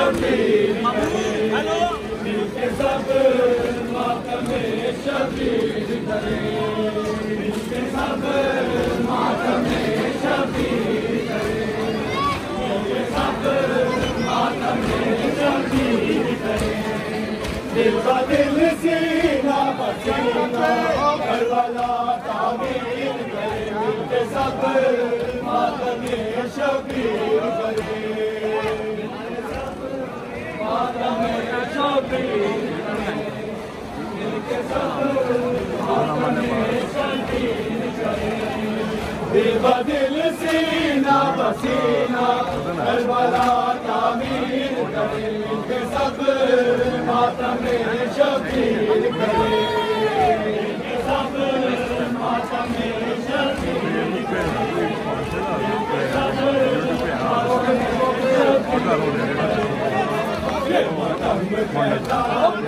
शबीर करे, मिलके सब मातम शबीर करे, मिलके सब मातम शबीर करे, मिलके सब मातम शबीर करे। दिल का दिल सीना पसीना करबला तामीर करे, मिलके सब मातम शबीर करे, मातम शबीर करे, मिलके सब मातम शबीर करे। दिल का दिल सीना पसीना करबला तामीर करे, मिलके सब मातम शबीर करे, मिलके सब मातम शबीर करे, मिलके सब मातम शबीर करे। ये मातम पहचान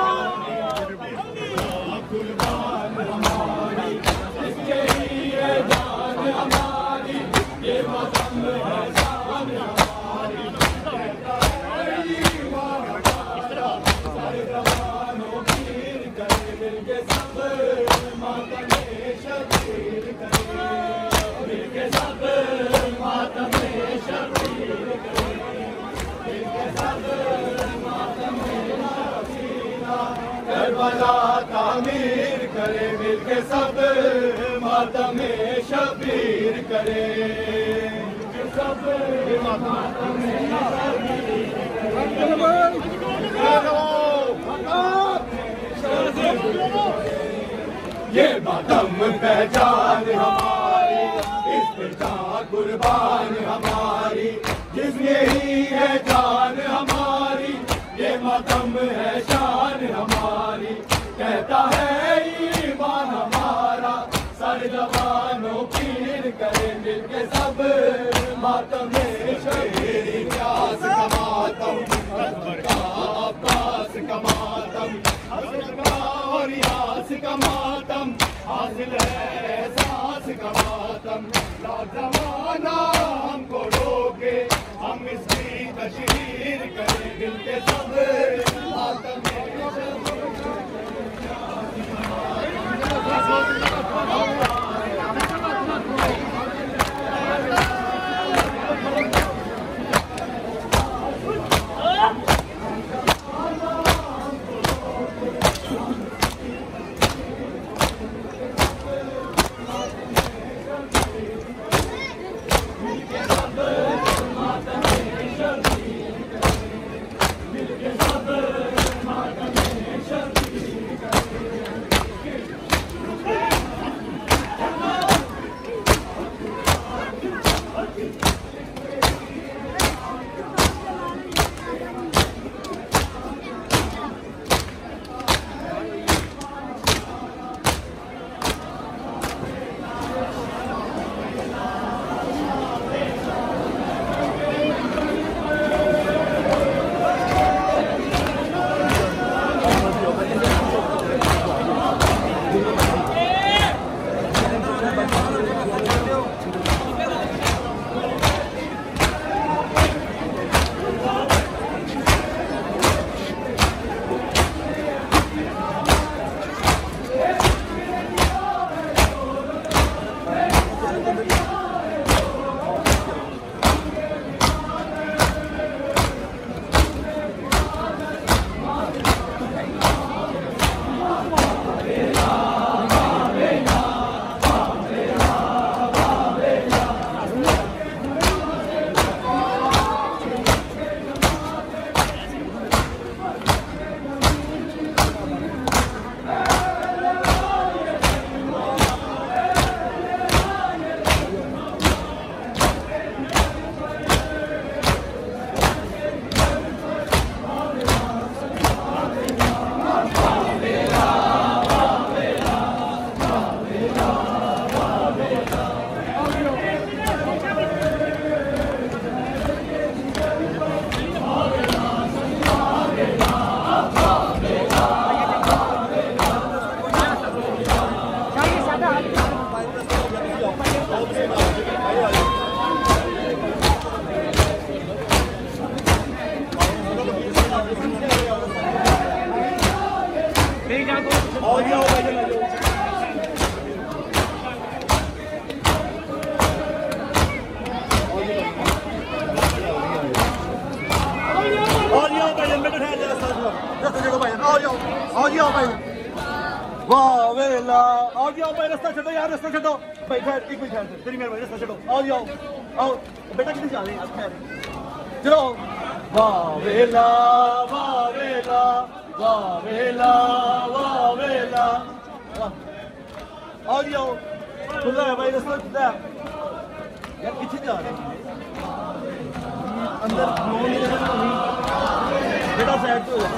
कुर्बान हमारी, इसके लिए जान हमारी, ये मातम पहचान हमारी, कहता है ईमान हमारा सारे जवानों पीर करे, मिलके सब मातम शबीर करे, मिलके सब मातम शबीर करे, मिलके सब मातम शबीर करबला तामीर करे, मिलके सब मातम शबीर करे, मिलके सब मातम शबीर करे। ये मातम पहचान हमारी, इस पे जान कुर्बान हमारी, जिसमें ही है जान हमारी, ये मातम है शान हमारी, कहता है ईमान हमारा सारे जवानों पीर करे, मिलके सब मातम शबीर। प्यास का मातम अब्बास का मातम, और यास का मातम हासिल है एहसास का मातम, जमाना हमको रोके हम इसकी तशहीर करें, मिलके सब मातम वाह वेला आओ जी आओ भाई रास्ता छोड़ो यार रास्ता छोड़ो भाई खैर एक मिनट खैर तेरी मेहरबानी रास्ता छोड़ो आओ जी आओ बेटा कितने जा रहे हैं खैर चलो वाह वेला वाह वेला वाह वेला वाह वेला आओ जी आओ खुला है भाई रास्ता खुला है यार कितने जा रहे हैं अंदर बेटा साइड पे हो